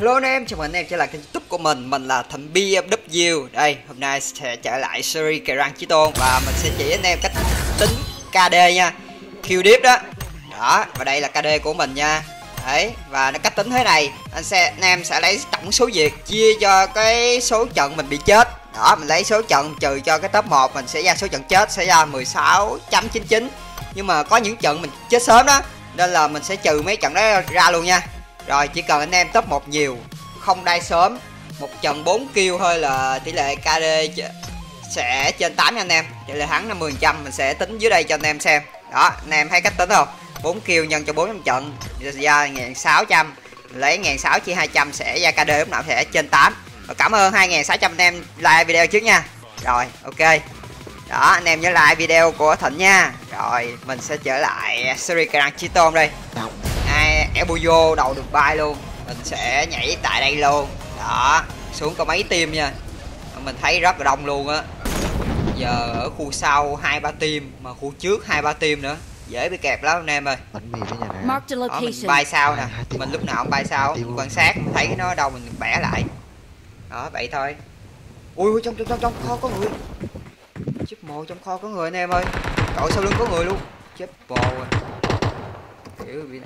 Hello anh em, chào mừng anh em trở lại kênh YouTube của mình là Thành BFW. Đây, hôm nay sẽ trở lại series cày rank Chí Tôn và mình sẽ chỉ anh em cách tính KD nha. Kill deep đó. Đó, và đây là KD của mình nha. Đấy, và nó cách tính thế này, anh em sẽ lấy tổng số việc chia cho cái số trận mình bị chết. Đó, mình lấy số trận trừ cho cái top 1 mình sẽ ra số trận chết sẽ ra 16.99. Nhưng mà có những trận mình chết sớm đó, nên là mình sẽ trừ mấy trận đó ra luôn nha. Rồi chỉ cần anh em top 1 nhiều, không đai sớm, một trận 4 kill thôi là tỷ lệ KD sẽ trên 8 nha anh em. Tỷ lệ thắng 50%, mình sẽ tính dưới đây cho anh em xem. Đó, anh em thấy cách tính không? 4 kill nhân cho 400 trận ra 1600, lấy 1600 chia 200 sẽ ra KD lúc nào sẽ trên 8. Và cảm ơn 2600 anh em like video trước nha. Rồi, ok. Đó, anh em nhớ like video của Thịnh nha. Rồi, mình sẽ trở lại series cày rank Chí Tôn đây. Elbuyo đầu được bay luôn, mình sẽ nhảy tại đây luôn. Đó, xuống có mấy team nha, mình thấy rất là đông luôn á. Giờ ở khu sau 2-3 team, mà khu trước 2-3 team nữa, dễ bị kẹp lắm anh em ơi. Đó, mình bay sau nè, mình lúc nào cũng bay sau, quan sát mình thấy nó đâu mình bẻ lại. Đó, vậy thôi. Ui, trong kho có người. Chết mồ, trong kho có người anh em ơi. Đội sau lưng có người luôn. Chết bồ rồi. Kiểu bị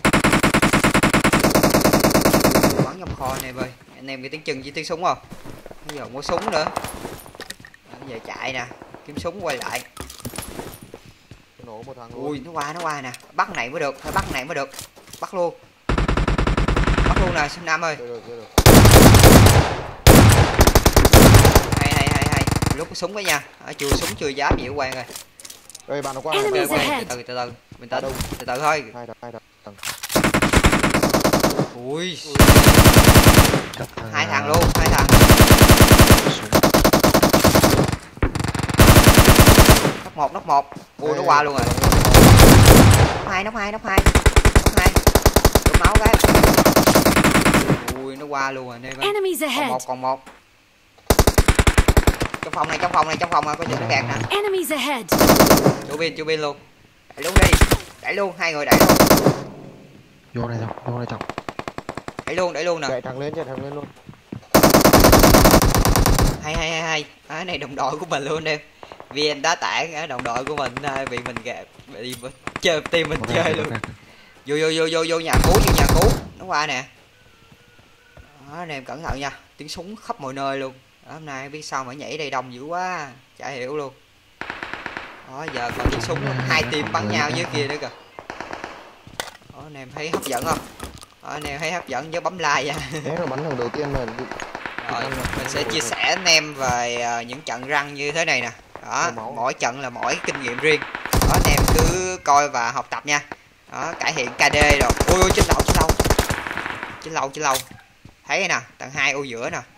bắn trong kho này ơi. Anh em nghe tiếng chân với tiếng súng không? Bây giờ không có súng nữa. Bây giờ chạy nè, kiếm súng quay lại. Nổ một thằng luôn. Ui, nó qua nè. Bắt này mới được, phải bắt này mới được. Bắt luôn. Bắt luôn nè, Sinh Nam ơi. Được. Hay. Lúc cái súng đó nha. Chưa súng chưa dám gì quan rồi. Ê, bạn nó qua. Từ từ. Mình từ từ thôi. Hai thằng. Ui. Hai thằng luôn. Nóc một. Ui, nó qua luôn rồi. Nóc hai. Đổ máu cái. Ui, nó qua luôn rồi anh em. Còn một. Trong phòng này có chỗ nó gạt nè. Chu bin luôn. Đẩy luôn đi. Đẩy luôn, hai người đẩy luôn. Vô này chồng. Đẩy luôn nè. Chạy thằng lên luôn. Hay. Cái này đồng đội của mình luôn em. Vì em đá tảng ở đồng đội của mình bị mình gạt, bị chơi team mình chơi luôn. Vô nhà cứu. Nó qua nè. Đó, anh em cẩn thận nha. Tiếng súng khắp mọi nơi luôn. Đó, hôm nay biết sao mà nhảy đây đông dữ quá, chả hiểu luôn. Đó, giờ còn tiếng súng hai team bắn nhau dưới kia nữa kìa. Đó, anh em thấy hấp dẫn không? Đó, anh em thấy hấp dẫn nhớ bấm like nha. Thế là bắn thằng đầu tiên mà. Rồi, mình sẽ chia sẻ anh em về những trận răng như thế này nè. Đó, mỗi trận là mỗi kinh nghiệm riêng. Đó, anh em cứ coi và học tập nha. Đó, cải thiện KD rồi. Ui, trên lầu. Thấy nè, tầng 2 ô giữa nè.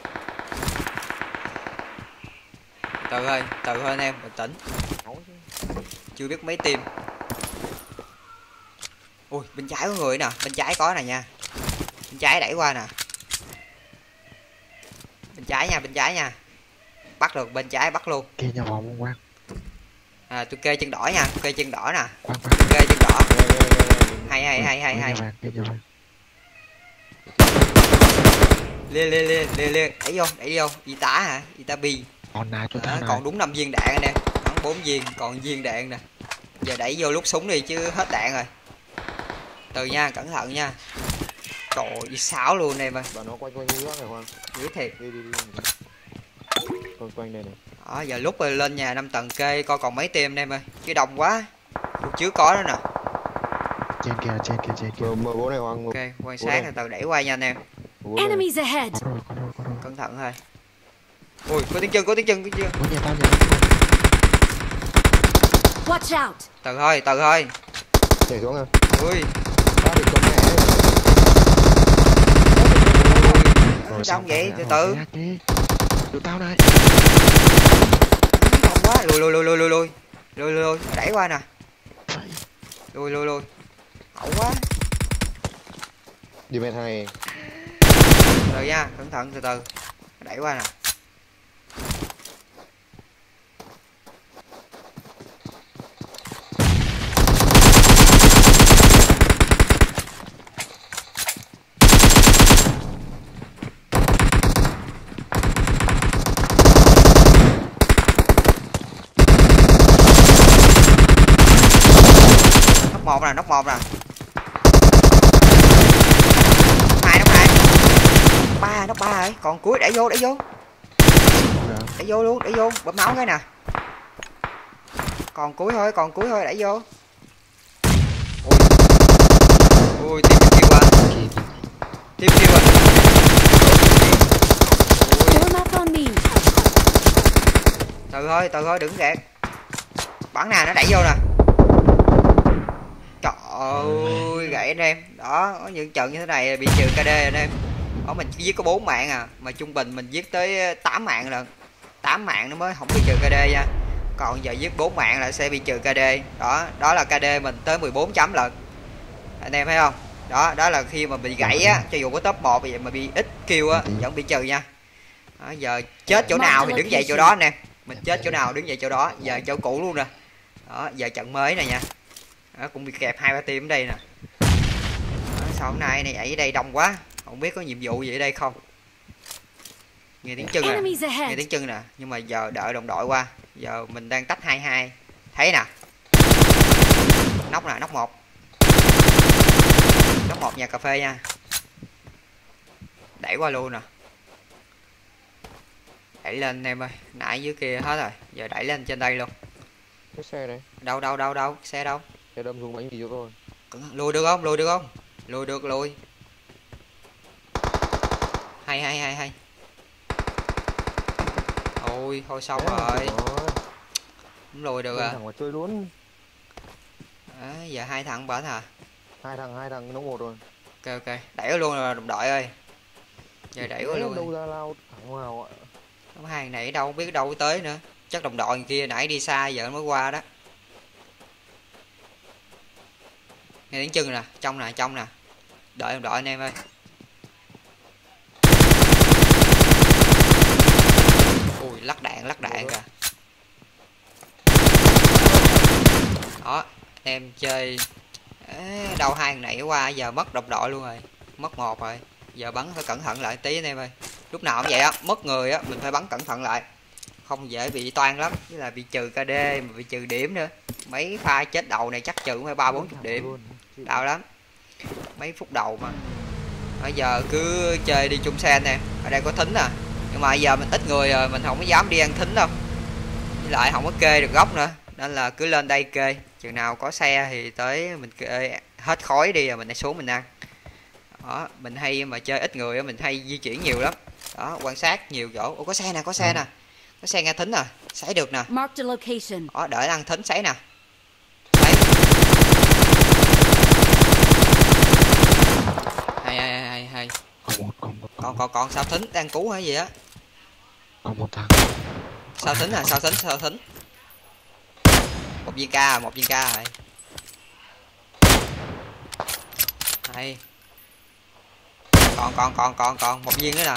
Từ thôi anh em, bình tĩnh. Chưa biết mấy team. Ui, bên trái có người nè, bên trái có nè nha. Bên trái đẩy qua nè. Bên trái nha. Bắt được bên trái bắt luôn. Kia nhà vòng quang. Tôi kê chân đỏ nha, kê chân đỏ nè. Quang. Kê chân đỏ. Hay. Lên. Đẩy vô. Ita hả? Itabi. Còn đúng 5 viên đạn nè. Bắn 4 viên, còn viên đạn nè. Giờ đẩy vô lúc súng đi chứ hết đạn rồi. Từ nha, cẩn thận nha. Trời ơi, 6 luôn em ơi. Bà nó quanh như này Hoàng. Dữ thiệt. Đi. Quanh đây này. Đó, giờ lúc rồi lên nhà 5 tầng kê coi còn mấy team em ơi. Chứ đông quá. Lúc trước có đó nè. Trên kia. M4 này Hoàng. Ok, quan sát từ từ đẩy qua nha anh em. Enemies ahead. Có rồi. Cẩn thận thôi. Ui, có tiếng chân. Có nhà tao. Watch out. Từ thôi. Nhảy xuống à. Ui. Tao bị cấm mẹ. Đông vậy, từ từ. Tụi tao đây. Đông quá, lùi. Đẩy qua nè. Lùi. Hậu quá. Đi bên này. Rồi nha, cẩn thận từ từ. Đẩy qua nè. một nè, nóc một nè. Nóc ba rồi, còn cuối đẩy vô. Đẩy vô luôn, bấm máu cái nè. Còn cuối thôi, đẩy vô. Ui, tiếp kêu à. Từ thôi, đừng gạt. Bắn nè, nó đẩy vô nè. Trời ơi, gãy anh em. Đó, có những trận như thế này bị trừ KD anh em. Đó, mình chỉ giết có 4 mạng à, mà trung bình mình giết tới 8 mạng lần. 8 mạng nó mới không bị trừ KD nha. Còn giờ giết 4 mạng là sẽ bị trừ KD. Đó là KD mình tới 14 chấm lần. Anh em thấy không? Đó là khi mà bị gãy á, cho dù có top 1 vậy mà bị ít kill á vẫn bị trừ nha. Đó, giờ chết chỗ nào thì đứng dậy chỗ đó anh em. Mình chết chỗ nào đứng dậy chỗ đó, giờ chỗ cũ luôn nè. Đó, giờ trận mới này nha. Đó, cũng bị kẹp 2-3 team ở đây nè. Đó, sao hôm nay này ở đây đông quá, không biết có nhiệm vụ gì ở đây không. Nghe tiếng chân nè, nhưng mà giờ đợi đồng đội qua. Giờ mình đang tách 2-2. Thấy nè. Nóc nè, nóc 1. Nóc 1 nhà cà phê nha. Đẩy qua luôn nè. Đẩy lên anh em ơi, nãy dưới kia hết rồi, giờ đẩy lên trên đây luôn. Cái xe này. Đâu, xe đâu? Xe đâm xuống bánh gì cho tôi. Lùi được không? Lùi được. Hay. Ôi, thôi xong rồi. Không lùi được à. Thằng mà chơi luôn. Giờ 2 thằng bển hả? Hai thằng nó một rồi. Ok, đẩy luôn rồi đồng đội ơi. Giờ đẩy qua luôn. Đâu ra lao thẳng vào ạ. Hàng này đâu biết đâu tới nữa. Chắc đồng đội kia nãy đi xa giờ mới qua đó. Nghe tiếng chân nè, trong nè. Đợi đồng đội anh em ơi. Ui, lắc đạn kìa. Đó, em chơi đâu hai thằng này qua giờ mất đồng đội luôn rồi. Mất 1 rồi. Giờ bắn phải cẩn thận lại tí anh em ơi. Lúc nào cũng vậy á, mất người á mình phải bắn cẩn thận lại, không dễ bị toan lắm, với là bị trừ KD mà bị trừ điểm nữa. Mấy pha chết đầu này chắc trừ phải 30-40 điểm, đau lắm mấy phút đầu mà. Bây giờ cứ chơi đi chung xe nè, ở đây có thính à, nhưng mà giờ mình ít người rồi mình không có dám đi ăn thính đâu, với lại không có kê được góc nữa, nên là cứ lên đây kê, chừng nào có xe thì tới mình kê hết khói đi rồi mình lại xuống mình ăn. Đó, mình hay mà chơi ít người mình hay di chuyển nhiều lắm. Đó, quan sát nhiều chỗ. Ủa, có xe nè, có xe nghe thính à, sấy được nè. Đó, đợi ăn thính sấy nè. Đấy. Hay. Còn sao thính đang cứu hay gì á? Còn một thằng. Sao thính à, sao thính. Một viên ca rồi. Hay. Còn một viên nữa nè.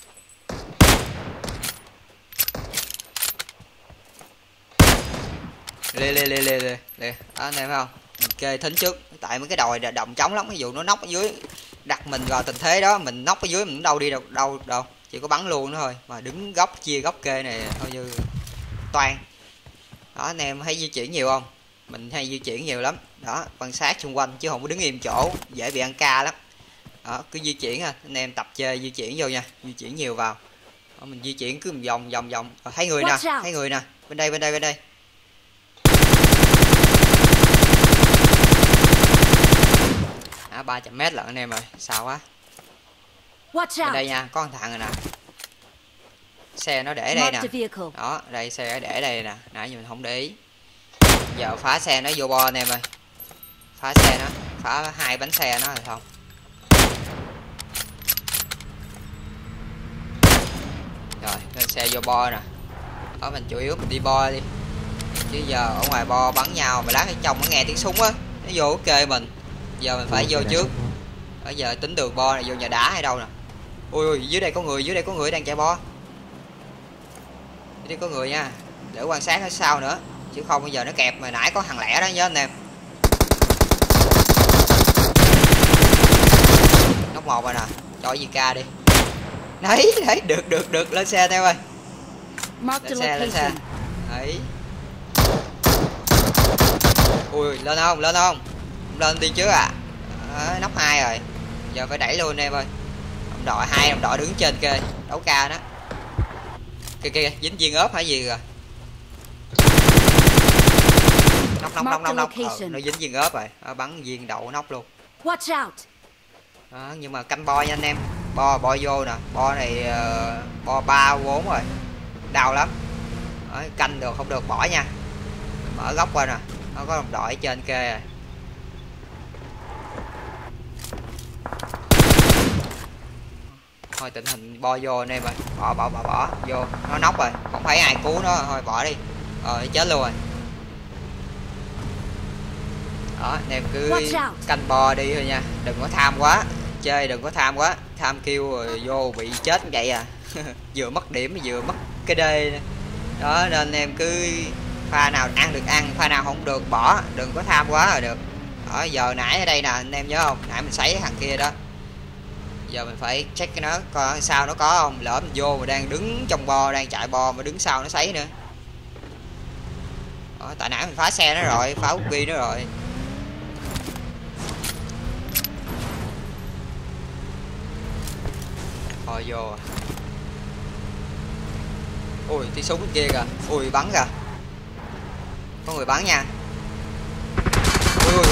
Lê. Đó, anh em thấy không? Mình kê thính trước, tại mấy cái đồi động trống lắm, ví dụ nó nóc ở dưới đặt mình vào tình thế đó, mình nóc ở dưới mình đâu đi đâu, chỉ có bắn luôn nữa thôi, mà đứng góc chia góc kê này thôi như toan. Đó, anh em hay di chuyển nhiều không? Mình hay di chuyển nhiều lắm. Đó, quan sát xung quanh chứ không có đứng im chỗ, dễ bị ăn ca lắm. Đó, cứ di chuyển anh em tập chơi di chuyển vô nha, di chuyển nhiều vào. Đó, mình di chuyển cứ vòng. Thấy người nè, bên đây. 300 m lận anh em ơi, sao quá. Bên đây nha, có một thằng rồi nè. Xe nó để đây nè. Đó, đây xe để đây nè, nãy giờ mình không để ý. Giờ phá xe nó vô bo anh em ơi. Phá xe nó, phá 2 bánh xe nó rồi không. Rồi, lên xe vô bo nè. Đó, mình chủ yếu mình đi bo đi. Chứ giờ ở ngoài bo bắn nhau mà lát ở trong nó nghe tiếng súng á, nó vô kê mình. Giờ mình phải vô trước. Bây giờ tính đường bo này vô nhà đá hay đâu nè. Ui, dưới đây có người đang chạy bo. Dưới đây có người nha, để quan sát ở sau nữa, chứ không bây giờ nó kẹp. Mà nãy có thằng lẻ đó nhớ anh em. Nóc 1 rồi nè, cho gì ca đi. Đấy, được, lên xe theo ơi. Lên xe. Đấy. Ui, lên không? Lên đi chứ à. Nóc 2 rồi. Giờ phải đẩy luôn em ơi. Đồng đội, 2 đồng đội đứng trên kia đấu ca đó. Kìa dính viên ốp hay gì rồi. Nóc. Nó dính viên ốp rồi. Bắn viên đậu nóc luôn. Watch out. Đó, nhưng mà canh bo nha anh em. Bo vô nè. Bo này bo 3 4 rồi. Đau lắm. Đó, canh được không được bỏ nha. Mở góc qua nè. Nó có đồng đội ở trên kia rồi. Thôi tình hình bo vô anh em ơi. Bỏ vô. Nó nóc rồi. Không thấy ai cứu nó. Thôi bỏ đi. Chết luôn rồi. Đó anh em cứ canh bo đi thôi nha. Đừng có tham quá. Chơi đừng có tham quá. Tham kêu rồi vô bị chết như vậy à. Vừa mất điểm vừa mất cái đê. Đó nên anh em cứ pha nào ăn được ăn, pha nào không được bỏ. Đừng có tham quá là được. Đó giờ nãy ở đây nè anh em nhớ không. Nãy mình sấy thằng kia đó. Giờ mình phải check cái nó coi sao nó có không. Lỡ mình vô mà đang đứng trong bo, đang chạy bo mà đứng sau nó sấy nữa. Đó, tại nãy mình phá xe nó rồi, phá Ubi nó rồi. Thôi vô. Ui tiếng súng bên kia kìa. Ui bắn kìa. Có người bắn nha. Ui.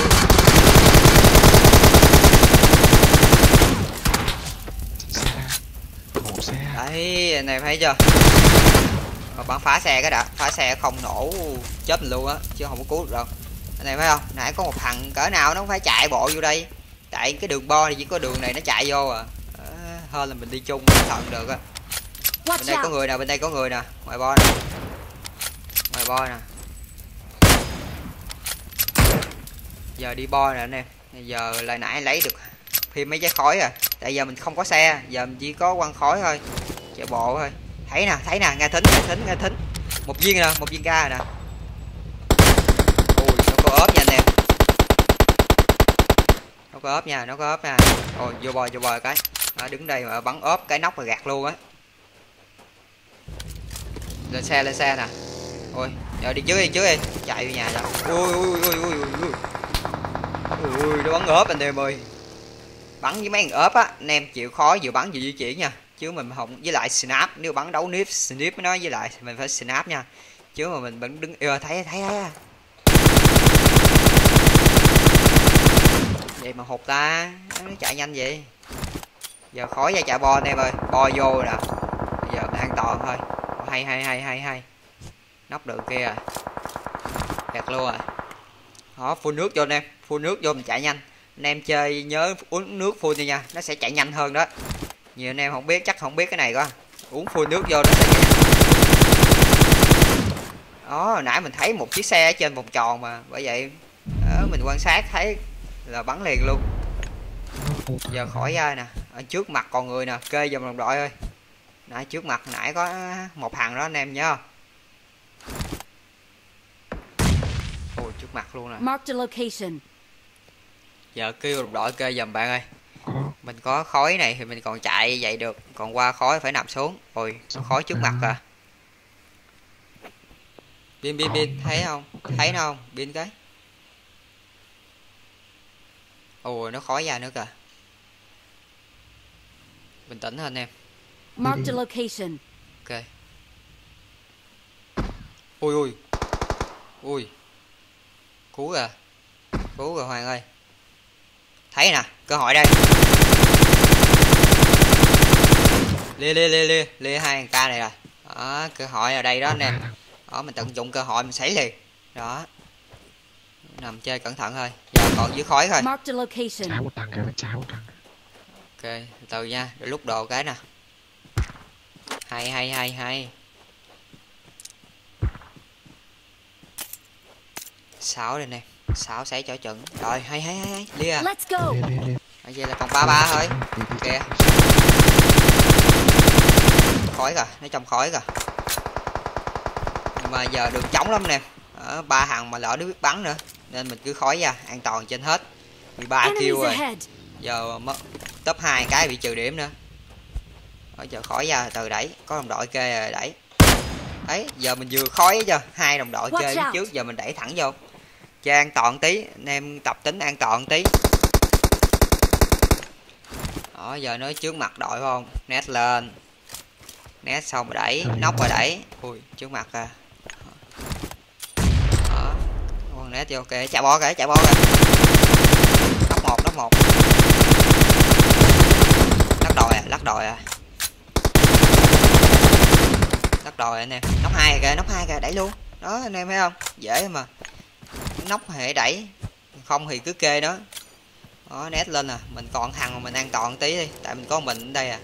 Đấy anh em thấy chưa. Bắn phá xe cái đã. Phá xe không nổ chết mình luôn á. Chứ không có cứu được đâu. Anh em thấy không. Nãy có một thằng cỡ nào nó không phải chạy bộ vô đây. Tại cái đường bo thì chỉ có đường này nó chạy vô à. Hơn là mình đi chung thận được á. Bên đây có người nè. Bên đây có người nè. Ngoài bo nè. Ngoài bo nè. Giờ đi bo nè anh em. Giờ lại nãy lấy được thêm mấy trái khói à. Tại giờ mình không có xe. Giờ mình chỉ có quăng khói thôi. Chạy bộ thôi. Thấy nè. Nghe thính. Một viên nè. Một viên ga nè. Ui nó có ốp nha anh em. Nó có ốp nha. Ôi vô bò cái. Đó, đứng đây mà bắn ốp cái nóc mà gạt luôn á. Lên xe nè. Ôi giờ đi trước đi. Chạy về nhà rồi. Ui nó bắn ốp anh em ơi. Bắn với mấy thằng ốp á anh em chịu khó vừa bắn vừa di chuyển nha. Chứ mình không với lại snap. Nếu bắn đấu snip với nó với lại mình phải snap nha. Chứ mà mình vẫn đứng thấy vậy mà hụt ta. Nó chạy nhanh vậy. Giờ khói ra chạy bo anh em ơi. Bo vô nè. Giờ mình an toàn thôi. Hay. Nóc đường kia rồi. Gạt luôn rồi. Đó phun nước vô anh em. Phun nước vô mình chạy nhanh. Anh em chơi nhớ uống nước phun đi nha. Nó sẽ chạy nhanh hơn đó. Nhiều anh em không biết chắc không biết cái này quá. Uống phun nước vô nó sẽ chạy nhanh. Đó nãy mình thấy một chiếc xe ở trên vòng tròn mà. Bởi vậy mình quan sát thấy là bắn liền luôn. Giờ khỏi ra nè. Ở trước mặt còn người nè. Kê dùm đồng đội ơi. Nãy trước mặt nãy có một thằng đó anh em nhớ không. Ôi trước mặt luôn nè. Marked a location. Giờ kêu đồng đội kê dùm bạn ơi. Mình có khói này thì mình còn chạy vậy được. Còn qua khói phải nằm xuống. Ôi khói trước mặt à. Pin thấy không. Thấy nó không. Pin cái. Ôi nó khói ra nữa kìa. Bình tĩnh hơn em. Marked a location. Ok. Ui. Cứu rồi Hoàng ơi. Thấy nè, cơ hội đây. Lia 2k này rồi. Đó, cơ hội ở đây đó anh em. Đó mình tận dụng cơ hội mình sấy liền. Đó. Nằm chơi cẩn thận thôi. Giờ còn dưới khói thôi. Marked a location. Trái một thằng kìa, trái một thằng. Ok, từ từ nha, để lúc đồ cái nè. Hay. 6 đây nè. 6 sấy cho chuẩn. Rồi, hay. Lia. Let's go. Vậy là còn 33 thôi. Kìa. Khói kìa, nó trong khói kìa. Nhưng mà giờ đường trống lắm nè. Ở 3 thằng mà lỡ nó biết bắn nữa. Nên mình cứ khói ra, an toàn trên hết. 13 kill rồi. Giờ top 2 cái bị trừ điểm nữa. Ở giờ khói ra từ đẩy, có đồng đội kê rồi đẩy. Đấy, giờ mình vừa khói cho 2 đồng đội chơi trước, giờ mình đẩy thẳng vô. Chơi an toàn tí, anh em tập tính an toàn tí. Đó, giờ nói trước mặt đội không? Nét lên. Nét xong rồi đẩy, nóc rồi đẩy. Ui, trước mặt à. Đó. Con nét vô, ok, chạy bo kìa, chạy bo kìa. Nóc một. Lắc đồi à. Lắc đồi anh em. Nóc hai kìa, đẩy luôn. Đó anh em thấy không? Dễ mà. Nóc hệ đẩy. Không thì cứ kê đó. Đó, nét lên à. Mình còn thằng mà mình an toàn tí đi. Tại mình có mình ở đây à.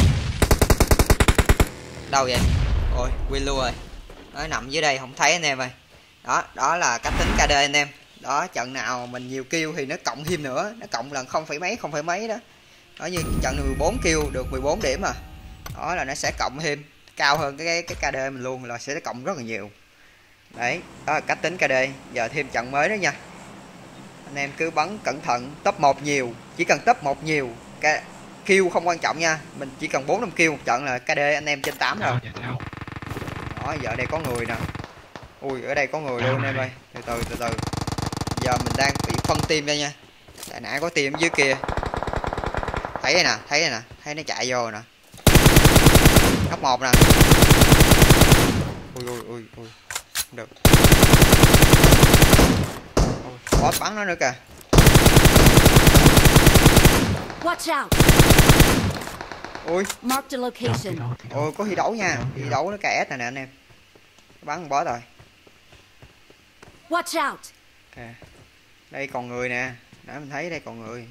Đâu vậy? Ôi, win luôn rồi. Nó nằm dưới đây không thấy anh em ơi. Đó là cách tính KD anh em. Đó, trận nào mình nhiều kill thì nó cộng thêm nữa, nó cộng lần không phẩy mấy đó. Đó, như trận 14 kill được 14 điểm à. Đó là nó sẽ cộng thêm cao hơn cái KD mình luôn, là sẽ cộng rất là nhiều. Đấy, đó là cách tính KD. Giờ thêm trận mới đó nha. Anh em cứ bắn cẩn thận, top 1 nhiều, chỉ cần top 1 nhiều, kill không quan trọng nha. Mình chỉ cần 4-5 kill một trận là KD anh em trên 8 rồi. Đó, giờ đây có người nè. Ui, ở đây có người luôn anh em ơi. Từ từ. Giờ mình đang bị phân team đây nha. Tại nãy có team dưới kia. Thấy đây nè, thấy nó chạy vô nè. Nóc 1 nè. Ui. Không được. Boss bắn nó nữa kìa. Watch out. Ui. Mark the location. Ôi, có thi đấu nha. Thi đấu nó KS này nè anh em. Bắn boss rồi. Watch out. Okay. Đây còn người nè. Nãy mình thấy đây còn người.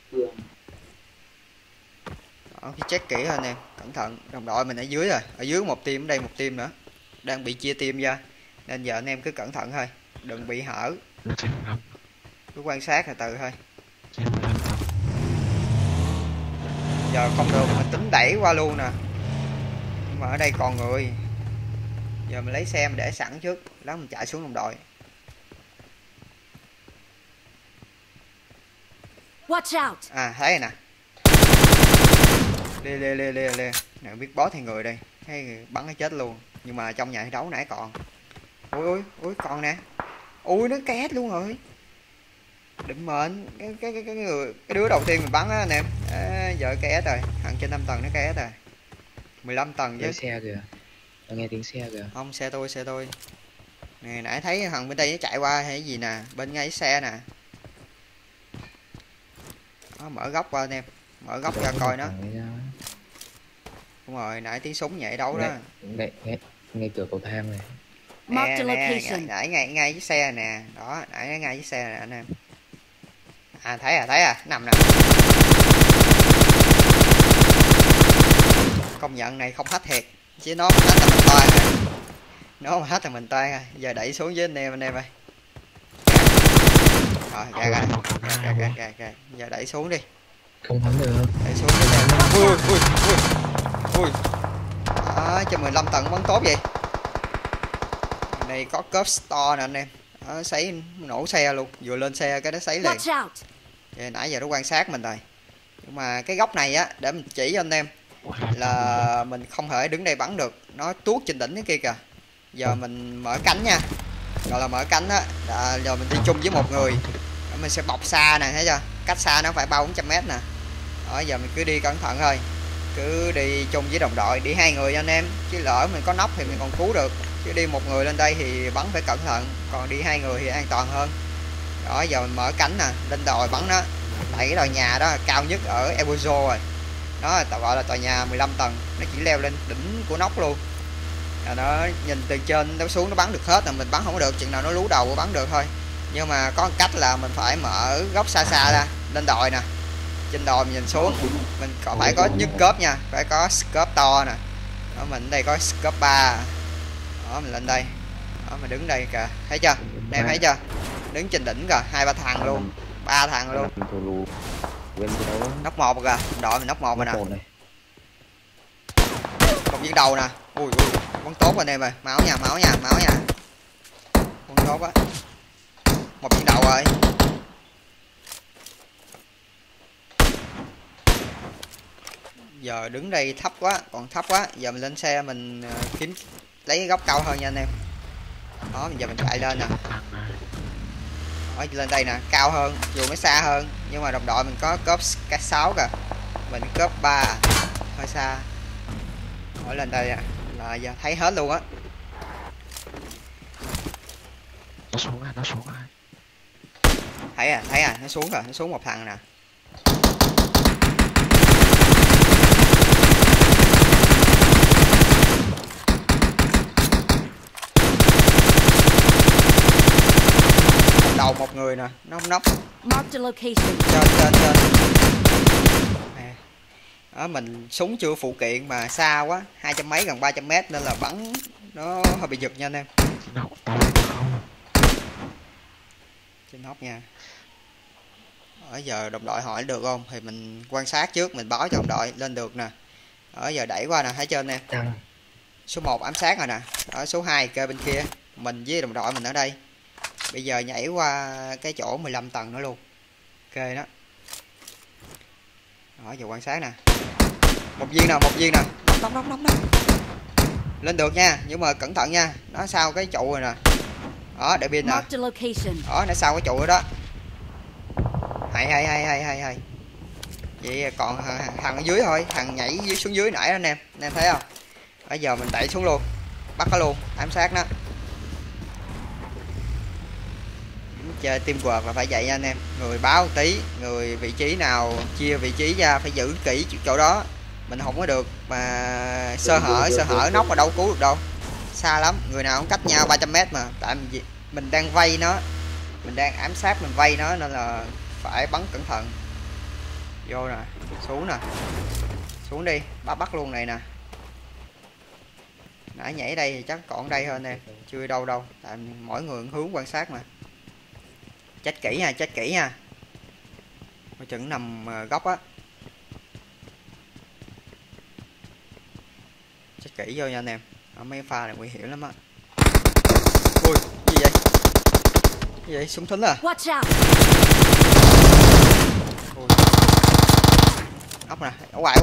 Đó, check kỹ hơn em, cẩn thận. Đồng đội mình ở dưới rồi, ở dưới một team, ở đây một team nữa đang bị chia team ra, nên giờ anh em cứ cẩn thận thôi, đừng bị hở, cứ quan sát từ từ thôi. Giờ không được, mình tính đẩy qua luôn nè, nhưng mà ở đây còn người. Giờ mình lấy xe mình để sẵn trước, lát mình chạy xuống đồng đội. Watch out. À, thấy rồi nè. Lê nè, biết boss thì người đây, thấy bắn nó chết luôn. Nhưng mà trong nhà thi đấu nãy còn. Ui còn nè. Ui, nó két luôn rồi. Định mệnh cái đứa đầu tiên mình bắn á anh em. Giờ két rồi, thằng trên 5 tầng nó két rồi. 15 tầng chứ. Xe kìa. Tao nghe tiếng xe kìa. Không, xe tôi. Nè, nãy thấy thằng bên đây nó chạy qua hay cái gì nè, bên ngay xe nè. Đó, mở góc qua anh em, mở góc ra coi nó. Đúng rồi, nãy tiếng súng nhảy đấu đó. Ngay cửa cầu thang này. Mark the Nè, location. nãy ngay chiếc xe nè. Đó, nãy ngay chiếc xe nè anh em. À, thấy à, nằm nè. Công nhận này không hack thiệt, chứ nó mà hack là mình toan rồi. Nó mà hack là mình toan rồi. Giờ đẩy xuống với anh em ơi. Rồi, ra. Giờ đẩy xuống đi. Không bắn được. Đẩy xuống đi nè. Ui. Đó, cho 15 tầng bắn tốt vậy. Này có cốp store nè anh em. Đó, sấy nổ xe luôn, vừa lên xe cái nó sấy liền. Vậy, nãy giờ nó quan sát mình rồi. Nhưng mà cái góc này á, để mình chỉ cho anh em là mình không thể đứng đây bắn được, nó tuốt trên đỉnh cái kia kìa. Giờ mình mở cánh nha. Gọi là mở cánh á, giờ mình đi chung với một người. Mình sẽ bọc xa nè, thấy chưa? Cách xa nó phải 300-400 m nè. Đó, giờ mình cứ đi cẩn thận thôi. Cứ đi chung với đồng đội, đi 2 người anh em, chứ lỡ mình có nóc thì mình còn cứu được, chứ đi một người lên đây thì bắn phải cẩn thận, còn đi 2 người thì an toàn hơn. Đó, giờ mình mở cánh nè, lên đồi bắn nó. Tại cái tòa nhà đó cao nhất ở Evozo rồi. Nó gọi là tòa nhà 15 tầng, nó chỉ leo lên đỉnh của nóc luôn. Nó nhìn từ trên nó xuống nó bắn được hết, là mình bắn không có được, chừng nào nó lú đầu bắn được thôi. Nhưng mà có cách là mình phải mở góc xa ra, lên đồi nè. Trên đồi mình nhìn xuống, mình còn phải có nhức cớp nha, phải có scope to nè. Đó, mình ở đây có scope 3. Đó, mình lên đây. Đó, mình đứng đây kìa, thấy chưa? Em thấy chưa? Đứng trên đỉnh kìa, 2-3 thằng luôn, 3 thằng luôn. Nóc 1 kìa, đội mình nóc 1 rồi nè. Một viên đầu nè. Ui, bắn tốt anh em ơi, máu nha. Bắn tốt á. Một viên đầu rồi. Giờ đứng đây thấp quá, còn thấp quá. Giờ mình lên xe mình kiếm lấy cái góc cao hơn nha anh em. Đó, giờ mình chạy lên nè. Đó, lên đây nè, cao hơn, dù nó xa hơn nhưng mà đồng đội mình có cốp K6 kìa, mình cốp 3 hơi xa. Hỏi lên đây nè là giờ thấy hết luôn á. Nó xuống rồi, nó xuống rồi. Thấy à, nó xuống rồi, nó xuống một thằng nè. Đầu một người nè, nó không nóc. Marked a location. Trên. Đó, mình súng chưa phụ kiện mà xa quá, 200 mấy gần 300 mét nên là bắn nó hơi bị giật nha anh em. Trên nóc nha. Ở giờ đồng đội hỏi được không thì mình quan sát trước, mình báo cho đồng đội lên được nè. Ở giờ đẩy qua nè, thấy trên em. Số 1 ám sát rồi nè. Ở số 2 kê bên kia. Mình với đồng đội mình ở đây. Bây giờ nhảy qua cái chỗ 15 tầng nữa luôn. Ok đó. Đó giờ quan sát nè. Một viên nè. Nóng. Lên được nha, nhưng mà cẩn thận nha. Nó sau cái trụ rồi nè. Đó, để pin nè. Đó, nó sau cái trụ rồi đó. Hay. Vậy còn thằng ở dưới thôi, thằng nhảy xuống dưới nãy đó anh em thấy không? Bây giờ mình đẩy xuống luôn, bắt nó luôn, ám sát nó. Chơi teamwork là phải vậy nha anh em, người báo một tí, người vị trí nào chia vị trí ra phải giữ kỹ chỗ đó, mình không có được mà sơ hở nóc mà đâu cứu được đâu, xa lắm, người nào cũng cách nhau 300 m mà, tại mình đang vây nó, mình đang ám sát mình vây nó nên là phải bắn cẩn thận. Vô nè, xuống đi, bắt luôn này nè. Nãy nhảy đây thì chắc còn đây hơn nè, chưa đâu tại mỗi người hướng quan sát mà. Chết kỹ nha. Coi chừng nằm góc á. Chết kỹ vô nha anh em. Ở mấy pha này nguy hiểm lắm á. Ui, gì vậy? Súng thính à? Watch out. Ui. Ốc nè, ở ngoài.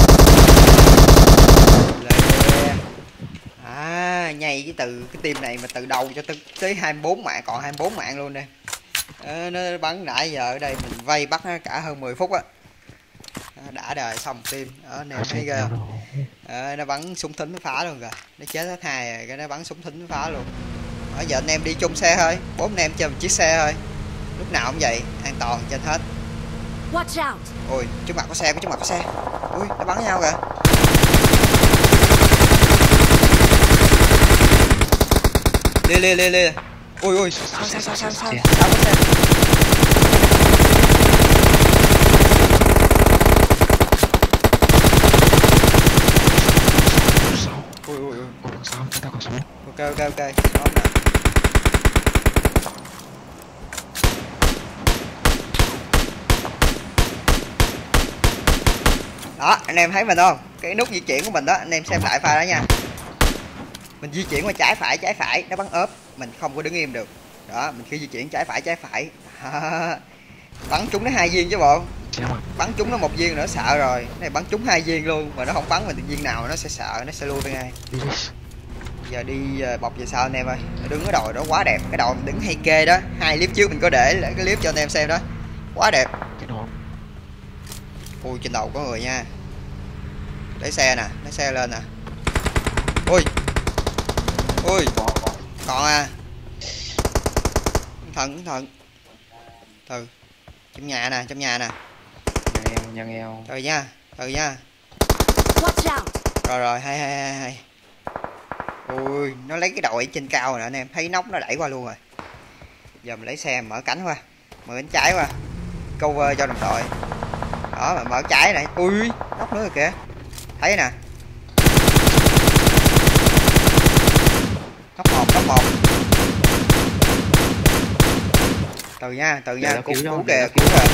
Nhây cái từ cái team này mà từ đầu cho tới 24 mạng, còn 24 mạng luôn nè. Nó bắn nãy giờ ở đây mình vây bắt nó cả hơn 10 phút á. Đã đời xong team. Đó nè, thấy ghê không? Nó bắn súng thính nó phá luôn rồi. Nó chết hết 2 rồi, cái nó bắn súng thính nó phá luôn. Bây giờ anh em đi chung xe thôi, 4 anh em trên một chiếc xe thôi. Lúc nào cũng vậy, an toàn trên hết. Watch out. Ui, trước mặt có xe. Ui, nó bắn nhau kìa. Lê. Ui, sao có xe. Ui. Ok. Đó, anh em thấy mình không? Cái nút di chuyển của mình đó, anh em xem lại pha đó nha. Mình di chuyển qua trái phải, nó bắn ốp, mình không có đứng im được. Đó, mình khi di chuyển trái phải. Bắn trúng nó 2 viên chứ bộ. Bắn trúng nó 1 viên nữa sợ rồi. Cái này bắn trúng 2 viên luôn mà nó không bắn mình viên nào nó sẽ sợ, nó sẽ lui bên ngay. Giờ đi bọc về sau anh em ơi. Đứng cái đồi đó quá đẹp, cái đồi mình đứng hay kê đó. 2 clip trước mình có để lại cái clip cho anh em xem đó. Quá đẹp. Ui, trên đầu có người nha. Lấy xe nè, lấy xe lên nè. Ui, còn à. Cẩn thận. Từ trong nhà nè. Nhân eo. Từ nha. Watch out. Rồi, hay. Ui, nó lấy cái đội trên cao nè anh em, thấy nóc nó đẩy qua luôn rồi. Giờ mình lấy xe mở cánh trái qua. Cover cho đồng đội. Đó, mà mở trái này. Ui, nóc nữa rồi kìa. Thấy nè. Nóc một. Từ nha, cứu kìa.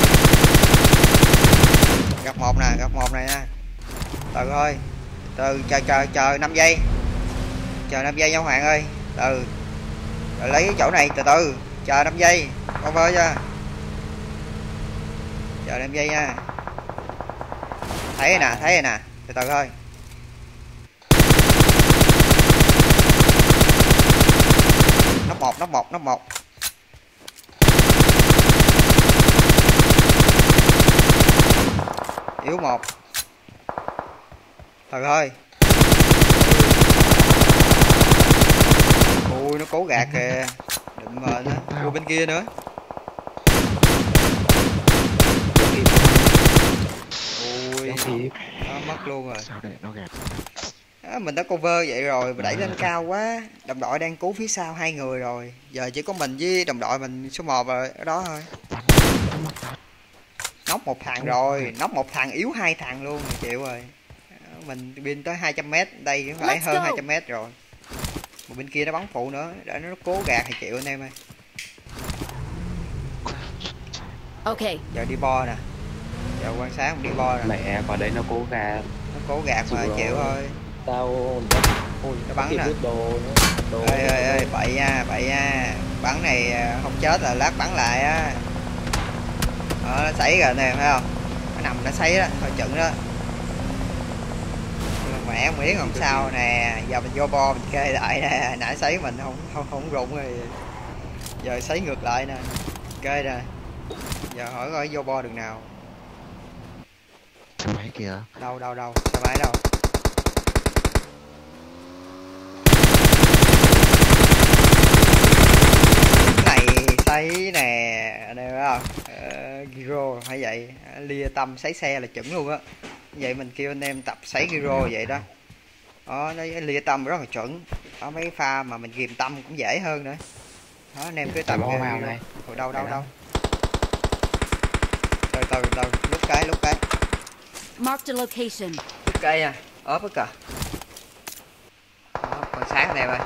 Gặp một này nha. Từ thôi. Chờ 5 giây. Chờ 5 giây nha Hoàng ơi. Từ. Rồi lấy cái chỗ này từ. Chờ 5 giây. Cover cho. Chờ 5 giây nha. Thấy rồi nè. Từ thôi. Nóc một. Yếu một. Trời ơi. Ui nó cố gạt kìa. Định mền á. Ui bên kia nữa. Ui nó mất luôn rồi. Sao để nó gạt. Mình đã cover vậy rồi mà đẩy lên cao quá. Đồng đội đang cứu phía sau 2 người rồi. Giờ chỉ có mình với đồng đội mình số 1 rồi ở đó thôi. Nóc một thằng rồi, nóc một thằng yếu 2 thằng luôn thì chịu rồi. Mình pin tới 200m, đây cũng phải hơn 200m rồi. Mà bên kia nó bắn phụ nữa, để nó cố gạt thì chịu anh em ơi. Ok. Giờ đi bo nè. Giờ quan sát đi bo nè. Mẹ vào đây nó cố gạt. Nó cố gạt mà chịu thôi. Ôi, Nó bắn nè. Đồ Ê bậy nha. Bắn này không chết là lát bắn lại á. Đó, nó sấy rồi nè thấy không? Nó nằm nó sấy đó, thôi chừng đó. Mẹ miếng không sao nè, giờ mình vô bo mình kê lại nè, nãy sấy mình không rụng rồi. Giờ sấy ngược lại nè. Kê nè. Giờ hỏi coi vô bo đường nào. Xe máy kìa. Đâu, xe máy đâu. Này sấy nè, anh em thấy không? Giro phải vậy, lia tâm sấy xe là chuẩn luôn á. Vậy mình kêu anh em tập sấy Giro vậy đó. Đó, nó lia tâm rất là chuẩn. Có mấy pha mà mình ghim tâm cũng dễ hơn nữa. Đó, anh em cứ tập vào này. Đâu. Từ, lúc cái. Marked a location. Lúc cái nha, ốp hết kìa. Đó, quan sát anh em ơi.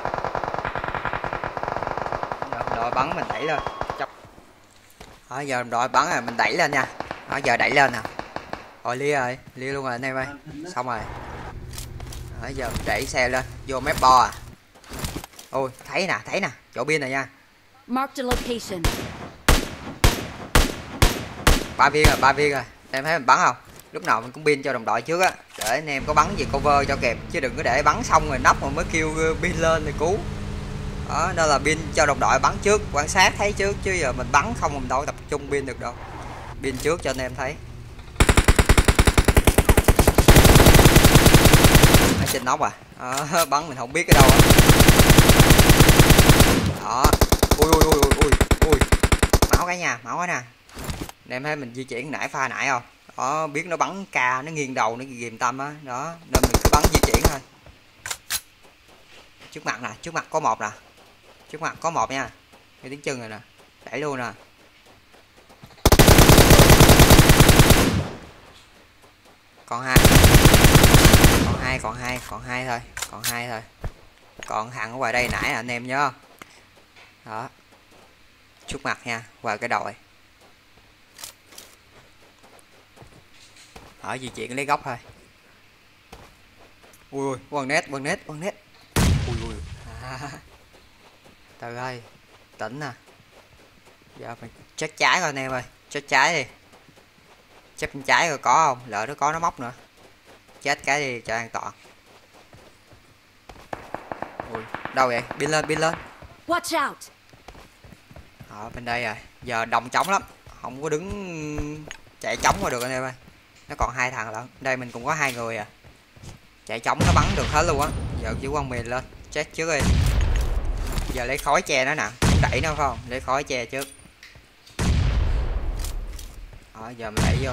Giờ đội bắn mình đẩy lên. Đó, giờ đội bắn rồi mình đẩy lên nha. Đó, giờ đẩy lên nè. Rồi lia luôn rồi anh em ơi. Xong rồi. Đó, giờ mình đẩy xe lên, vô mép bo à. Ôi, thấy nè, chỗ pin này nha. Marked a location. 3 viên rồi. Em thấy mình bắn không? Lúc nào mình cũng pin cho đồng đội trước á, để anh em có bắn gì cover cho kịp, chứ đừng có để bắn xong rồi nóc mà mới kêu pin lên thì cứu. Đó, nên là pin cho đồng đội bắn trước, quan sát thấy trước, chứ giờ mình bắn không mình đâu tập trung pin được đâu. Pin trước cho anh em thấy. Ở trên nóc à. Đó, bắn mình không biết cái đâu á. Đó. Ui. Máu cái nha, máu cái nè. Anh em thấy mình di chuyển nãy pha nãy không? Đó, biết nó bắn ca, nó nghiêng đầu, nó ghìm tâm á. Đó, nên mình cứ bắn di chuyển thôi. Trước mặt có một nè. Trước mặt có một nha. Nghe tiếng chân rồi nè. Đẩy luôn nè. Còn hai thôi. Còn thằng ở ngoài đây nãy là anh em nhớ không? Đó. Trước mặt nha, qua cái đồi. Ở di chuyển lấy góc thôi. Ui, quần nét. Ui. Từ ơi, tỉnh nè. Giờ mình check trái coi anh em ơi, check trái đi. Check bên trái rồi có không? Lỡ nó có nó móc nữa. Chết cái đi cho an toàn. Ui, đâu vậy? Pin lên. Watch out. Ở bên đây rồi. Giờ đồng trống lắm. Không có đứng chạy trống qua được anh em ơi. Nó còn 2 thằng lận. Đây mình cũng có 2 người à. Chạy trống nó bắn được hết luôn á. Giờ chỉ quăng mìn lên. Check trước đi. Giờ lấy khói che nó nè. Không đẩy nó phải không? Lấy khói che trước. Đó, giờ mình đẩy vô.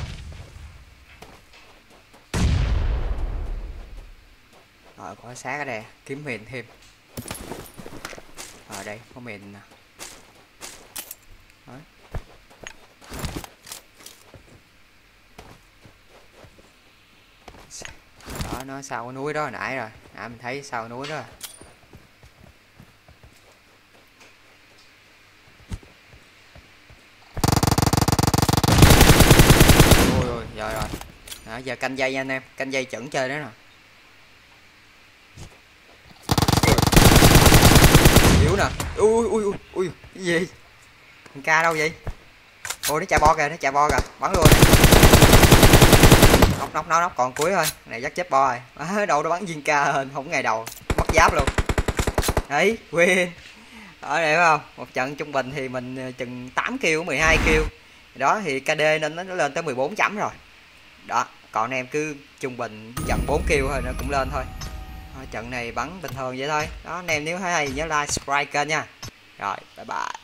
Rồi có sát ở đây. Kiếm mìn thêm. Ở đây có mìn nè. Đó. Đó, nó sau cái núi đó hồi nãy rồi. Nãy mình thấy sau núi đó. Ôi rồi. Đó, giờ canh dây nha anh em. Canh dây chuẩn chơi đó nè. Yếu nè. Ui. Cái gì? Thằng ca đâu vậy? Ôi nó chạy bo kìa. Bắn luôn. Nóc còn cuối thôi. Này dắt chết bo rồi. Đâu nó bắn viên ca hơn, không ngày đầu. Mất giáp luôn. Đấy, win. Ở đây phải không? Một trận trung bình thì mình chừng 8 kill, 12 kill. Đó thì KD nên nó lên tới 14 chấm rồi. Đó. còn anh em cứ trung bình trận 4 kill thôi nó cũng lên thôi. Trận này bắn bình thường vậy thôi đó. Anh em nếu thấy hay nhớ like subscribe kênh nha. Rồi bye bye.